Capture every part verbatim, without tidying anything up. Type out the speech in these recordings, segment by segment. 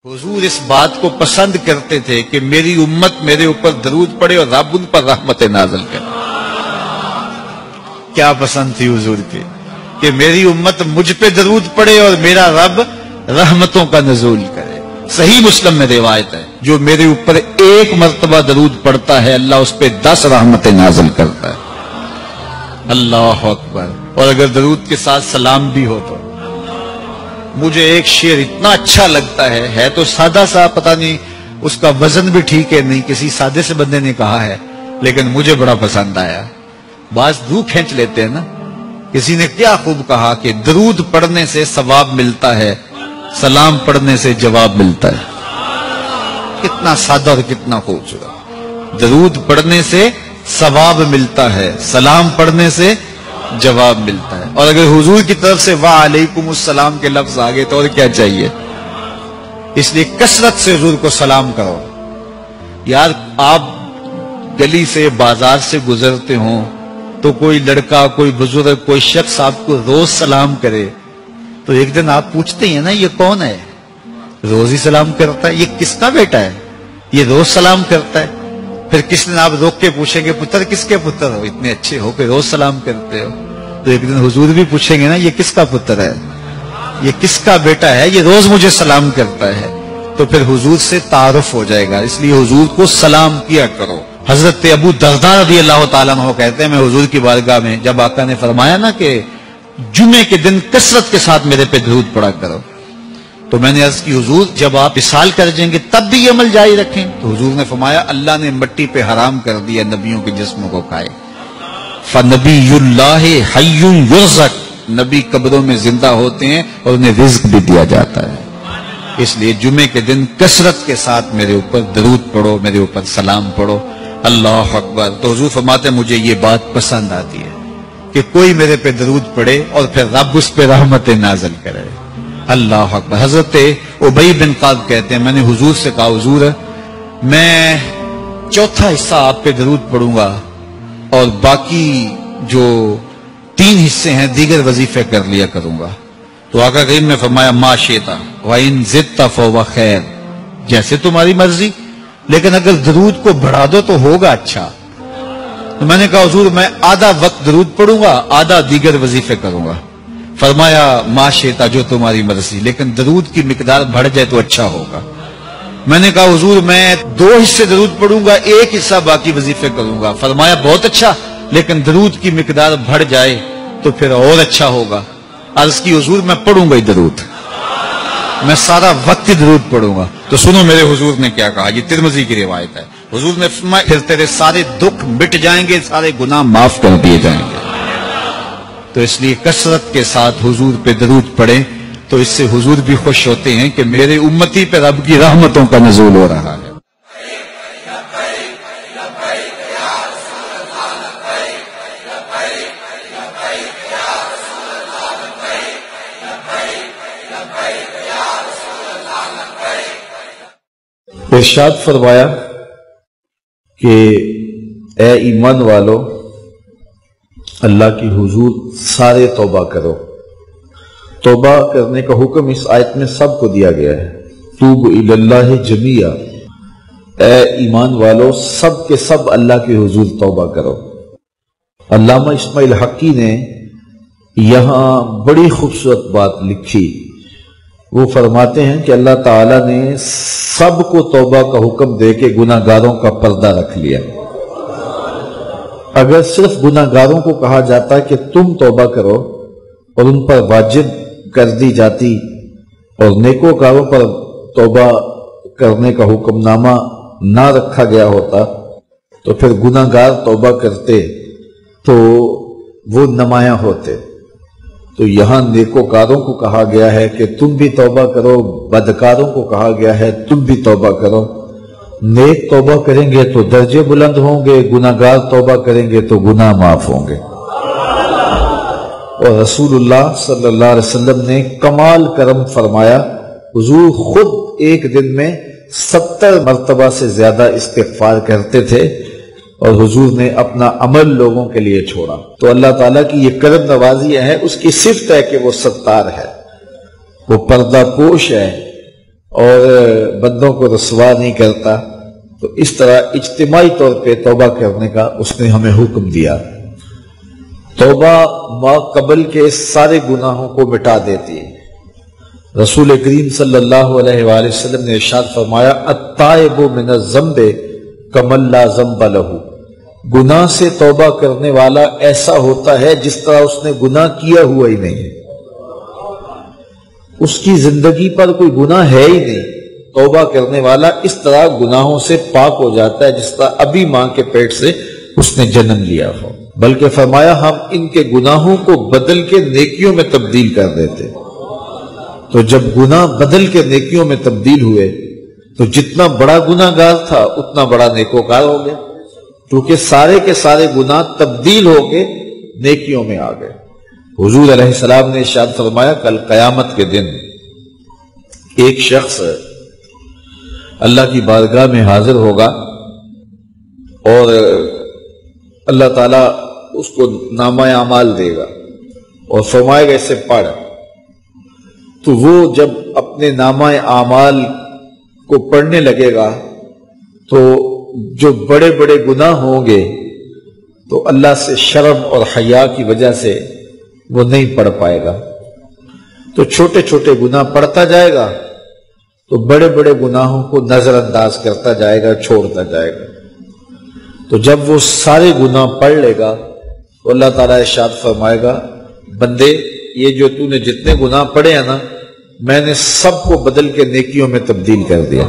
حضور اس بات کو پسند کرتے تھے کہ میری امت میرے اوپر درود پڑے اور رب ان پر رحمت نازل کرے۔ کیا پسند تھی حضور کی کہ میری امت مجھ پہ درود پڑے اور میرا رب رحمتوں کا نزول کرے۔ صحیح مسلم میں روایت ہے، جو میرے اوپر ایک مرتبہ درود پڑتا ہے اللہ اس پہ دس رحمتیں نازل کرتا ہے۔ اللہ اکبر۔ اور اگر درود کے ساتھ سلام بھی ہو تو مجھے ایک شعر اتنا اچھا لگتا ہے ہے تو سادہ سا، پتہ نہیں اس کا وزن بھی ٹھیک ہے نہیں، کسی سادے سے بندے نے کہا ہے لیکن مجھے بڑا پسند آیا۔ بعض روح کھینچ لیتے ہیں نا۔ کسی نے کیا خوب کہا کہ درود پڑھنے سے ثواب ملتا ہے، سلام پڑھنے سے جواب ملتا ہے۔ کتنا سادہ اور کتنا خوبصورت۔ درود پڑھنے سے ثواب ملتا ہے، سلام پڑھنے سے جواب ملتا ہے۔ اور اگر حضور کی طرف سے وعلیکم السلام کے لفظ آگے تو اور کیا چاہیے؟ اس لیے کثرت سے حضور کو سلام کرو۔ یار آپ گلی سے بازار سے گزرتے ہوں تو کوئی لڑکا، کوئی بزرگ، کوئی شخص آپ کو روز سلام کرے تو ایک دن آپ پوچھتے ہیں نا یہ کون ہے؟ روز ہی سلام کرتا ہے، یہ کس کا بیٹا ہے؟ یہ روز سلام کرتا ہے۔ پھر کس دن آپ روک کے پوچھیں گے پتر کس کے پتر ہو؟ اتنے اچھے ہو کہ روز سلام کرتے ہو۔ تو ایک دن حضور بھی پوچھیں گے نا یہ کس کا پتر ہے، یہ کس کا بیٹا ہے، یہ روز مجھے سلام کرتا ہے۔ تو پھر حضور سے تعارف ہو جائے گا۔ اس لیے حضور کو سلام کیا کرو۔ حضرت ابو درداء رضی اللہ تعالیٰ عنہ کہتے ہیں میں حضور کی بارگاہ میں جب آقا نے فرمایا نا کہ جمعے کے دن کثرت کے ساتھ میرے پہ درود پڑا کرو، تو میں نے عرض کی حضور جب آپ وصال کر جائیں گے تب بھی یہ عمل جاری رکھیں؟ تو حضور نے فرمایا اللہ نے مٹی پہ حرام کر دیا نبیوں کے جسموں کو کھائے۔ فنبی اللہ حی یرزق، نبی قبروں میں زندہ ہوتے ہیں اور انہیں رزق بھی دیا جاتا ہے۔ اس لیے جمعے کے دن کثرت کے ساتھ میرے اوپر درود پڑھو، میرے اوپر سلام پڑھو۔ اللہ اکبر۔ تو حضور فرماتے ہیں مجھے یہ بات پسند آتی ہے کہ کوئی میرے پہ درود پڑھے اور پھر رب اس پہ رحمت نازل کرے۔ اللہ اکبر۔ حضرت ابی بن قعب کہتے ہیں میں نے حضور سے کہا حضور میں چوتھا حصہ آپ پہ درود پڑھوں گا اور باقی جو تین حصے ہیں دیگر وظیفے کر لیا کروں گا۔ تو آقا کریم نے فرمایا ما شئت وَإِن زِدْتَ فَهُوَ خَيْرٌ، جیسے تمہاری مرضی، لیکن اگر درود کو بڑھا دو تو ہوگا اچھا۔ تو میں نے کہا حضور میں آدھا وقت درود پڑھوں گا، آدھا دیگر وظیفے کروں گا۔ فرمایا ما شئت، جو تمہاری مرضی، لیکن درود کی مقدار بڑھ جائے تو اچھا ہوگا۔ میں نے کہا حضور میں دو حصے درود پڑھوں گا، ایک حصہ باقی وظیفے کروں گا۔ فرمایا بہت اچھا، لیکن درود کی مقدار بڑھ جائے تو پھر اور اچھا ہوگا۔ عرض کی حضور میں پڑھوں گا ہی درود، میں سارا وقت درود پڑھوں گا۔ تو سنو میرے حضور نے کیا کہا، یہ ترمذی کی روایت ہے۔ حضور نے فرمایا پھر تیرے سارے دکھ مٹ جائیں گے، سارے گناہ معاف کر دیے جائیں گے۔ تو اس لیے کثرت کے ساتھ حضور پہ درود پڑھیں تو اس سے حضور بھی خوش ہوتے ہیں کہ میرے امتی پہ رب کی رحمتوں کا نزول ہو رہا ہے۔ ارشاد فرمایا کہ اے ایمان والو اللہ کی حضور سارے توبہ کرو۔ توبہ کرنے کا حکم اس آیت میں سب کو دیا گیا ہے۔ توب الی اللہ جمیعا، اے ایمان والو سب کے سب اللہ کی حضور توبہ کرو۔ علامہ اسماعیل حقی نے یہاں بڑی خوبصورت بات لکھی۔ وہ فرماتے ہیں کہ اللہ تعالیٰ نے سب کو توبہ کا حکم دے کے گناہ گاروں کا پردہ رکھ لیا۔ اگر صرف گناہ گاروں کو کہا جاتا کہ تم توبہ کرو اور ان پر واجب کر دی جاتی اور نیکوکاروں پر توبہ کرنے کا حکم نامہ نہ رکھا گیا ہوتا تو پھر گناہ گار توبہ کرتے تو وہ نمایاں ہوتے۔ تو یہاں نیکوکاروں کو کہا گیا ہے کہ تم بھی توبہ کرو، بدکاروں کو کہا گیا ہے تم بھی توبہ کرو۔ نیک توبہ کریں گے تو درجے بلند ہوں گے، گناہ گار توبہ کریں گے تو گناہ معاف ہوں گے۔ اور رسول اللہ صلی اللہ علیہ وسلم نے کمال کرم فرمایا، حضور خود ایک دن میں ستر مرتبہ سے زیادہ استغفار کرتے تھے اور حضور نے اپنا عمل لوگوں کے لیے چھوڑا۔ تو اللہ تعالیٰ کی یہ کرم نوازی ہے، اس کی صفت ہے کہ وہ ستار ہے، وہ پردہ پوش ہے، اور بندوں کو رسوا نہیں کرتا، تو اس طرح اجتماعی طور پہ توبہ کرنے کا اس نے ہمیں حکم دیا۔ توبہ ما قبل کے سارے گناہوں کو مٹا دیتی ہے۔ رسول کریم صلی اللہ علیہ وآلہ وسلم نے ارشاد فرمایا التائب من الذنب کمن لا ذنب لہ، گناہ سے توبہ کرنے والا ایسا ہوتا ہے جس طرح اس نے گناہ کیا ہوا ہی نہیں ہے، اس کی زندگی پر کوئی گناہ ہے ہی نہیں۔ توبہ کرنے والا اس طرح گناہوں سے پاک ہو جاتا ہے جس طرح ابھی ماں کے پیٹ سے اس نے جنم لیا ہو۔ بلکہ فرمایا ہم ان کے گناہوں کو بدل کے نیکیوں میں تبدیل کر دیتے۔ تو جب گناہ بدل کے نیکیوں میں تبدیل ہوئے تو جتنا بڑا گناہ گار تھا اتنا بڑا نیکوکار ہو گیا، کیونکہ سارے کے سارے گناہ تبدیل ہو کے نیکیوں میں آ گئے۔ حضور علیہ السلام نے ارشاد فرمایا کل قیامت کے دن ایک شخص اللہ کی بارگاہ میں حاضر ہوگا اور اللہ تعالیٰ اس کو نامہ اعمال دے گا اور فرمائے گا اسے پڑھ، تو وہ جب اپنے نامہ اعمال کو پڑھنے لگے گا تو جو بڑے بڑے گناہ ہوں گے تو اللہ سے شرم اور حیا کی وجہ سے وہ نہیں پڑھ پائے گا، تو چھوٹے چھوٹے گناہ پڑھتا جائے گا تو بڑے بڑے گناہوں کو نظر انداز کرتا جائے گا، چھوڑتا جائے گا۔ تو جب وہ سارے گناہ پڑھ لے گا تو اللہ تعالیٰ ارشاد فرمائے گا بندے یہ جو تو نے جتنے گناہ پڑھے ہیں نا میں نے سب کو بدل کے نیکیوں میں تبدیل کر دیا۔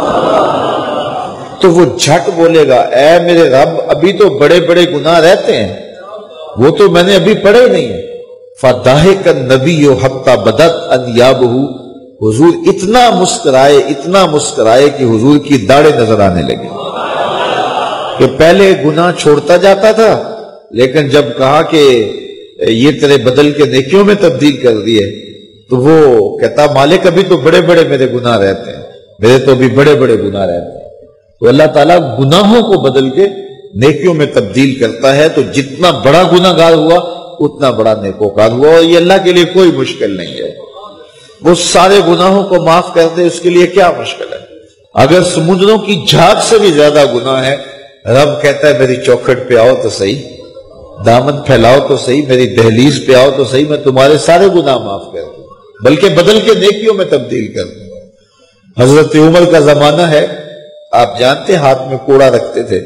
تو وہ جھٹ بولے گا اے میرے رب ابھی تو بڑے بڑے گناہ رہتے ہیں، وہ تو میں نے ابھی پڑھے نہیں ہیں۔ فَضَحِكَ النَّبِيُّ حَتَّى بَدَتْ أَنْيَابُهُ، حضور اتنا مسکرائے اتنا مسکرائے کہ حضور کی داڑھیں نظر آنے لگی، کہ پہلے گناہ چھوڑتا جاتا تھا لیکن جب کہا کہ یہ تیرے بدل کے نیکیوں میں تبدیل کر دیے تو وہ کہتا مالک ابھی تو بڑے بڑے میرے گناہ رہتے ہیں، میرے تو ابھی بڑے بڑے گناہ رہتے ہیں۔ تو اللہ تعالیٰ گناہوں کو بدل کے نیکیوں میں تبدیل کرتا ہے، تو جتنا بڑا گناہ گار ہوا اتنا بڑا نیکوکار ہوا، اور یہ اللہ کے لیے کوئی مشکل نہیں ہے، وہ سارے گناہوں کو معاف کر دے، اس کے لیے کیا مشکل ہے؟ اگر سمندروں کی جھاگ سے بھی زیادہ گناہ ہے، رب کہتا ہے میری چوکھٹ پہ آؤ تو صحیح، دامن پھیلاؤ تو صحیح، میری دہلیز پہ آؤ تو صحیح، میں تمہارے سارے گناہ معاف کر دوں، بلکہ بدل کے نیکیوں میں تبدیل کر دوں۔ حضرت عمر کا زمانہ ہے، آپ جانتے ہاتھ میں کوڑا رکھتے تھے،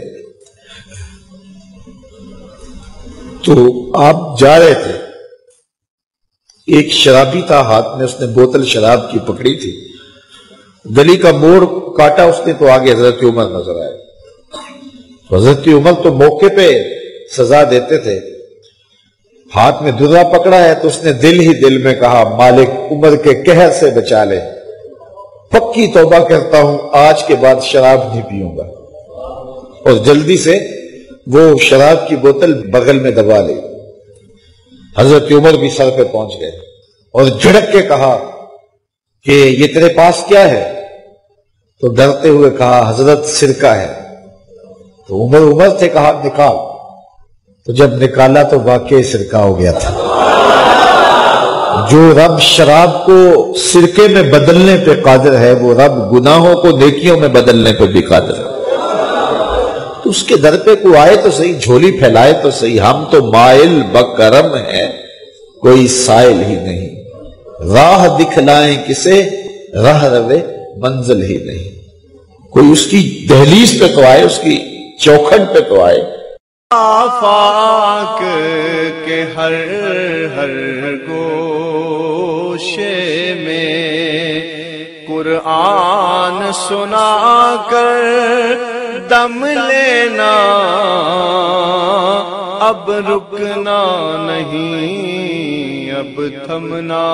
تو آپ جا رہے تھے، ایک شرابی تھا، ہاتھ میں اس نے بوتل شراب کی پکڑی تھی، گلی کا موڑ کاٹا اس نے تو آگے حضرت عمر نظر آئے۔ حضرت عمر تو موقع پہ سزا دیتے تھے، ہاتھ میں درا پکڑا ہے تو اس نے دل ہی دل میں کہا مالک عمر کے قہر سے بچا لے، پکی توبہ کرتا ہوں آج کے بعد شراب نہیں پیوں گا، اور جلدی سے وہ شراب کی بوتل بغل میں دبا لی۔ حضرت عمر بھی سر پہ پہنچ گئے اور جھڑک کے کہا کہ یہ تیرے پاس کیا ہے؟ تو ڈرتے ہوئے کہا حضرت سرکہ ہے۔ تو عمر عمر سے کہا نکال، تو جب نکالا تو واقعی سرکہ ہو گیا تھا۔ جو رب شراب کو سرکے میں بدلنے پہ قادر ہے وہ رب گناہوں کو نیکیوں میں بدلنے پہ بھی قادر ہے۔ تو اس کے در پہ کوئی آئے تو صحیح، جھولی پھیلائے تو صحیح، ہم تو مائل بکرم ہیں کوئی سائل ہی نہیں، راہ دکھلائیں کسے راہ روے منزل ہی نہیں، کوئی اس کی دہلیز پہ تو آئے، اس کی چوکھٹ پہ تو آئے۔ آفاق کے ہر ہر گوشے میں قرآن سنا کر دم لینا، اب رکنا نہیں، اب تھمنا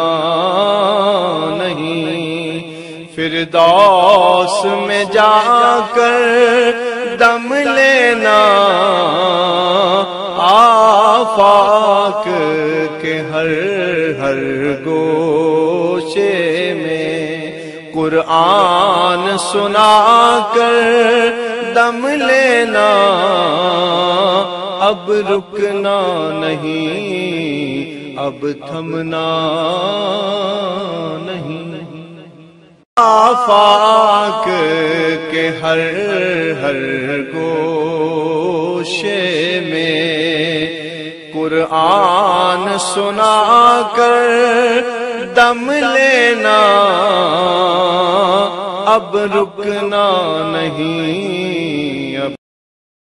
نہیں، فردوس میں جا کر دم لینا، آفاق کے ہر ہر گوشے میں قرآن سنا کر دم لینا، اب رکنا نہیں، اب تھمنا نہیں۔ آفاق کے ہر ہر گوشے میں قرآن سنا کر دم لینا، اب رکنا نہیں، اب